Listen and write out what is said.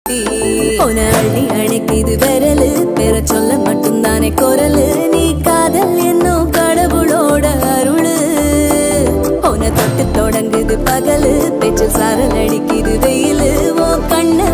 சுத்தி உன அள்ளி அணைக்குது விரலு பெற சொல்ல மட்டும் தானே குரலு நீ காதல் என்னும் கடவுளோட அருளு உன தொட்டு தொடங்குது பகலு பேச்சில் சாரல் அடிக்குது வெயிலு ஓ கண்ண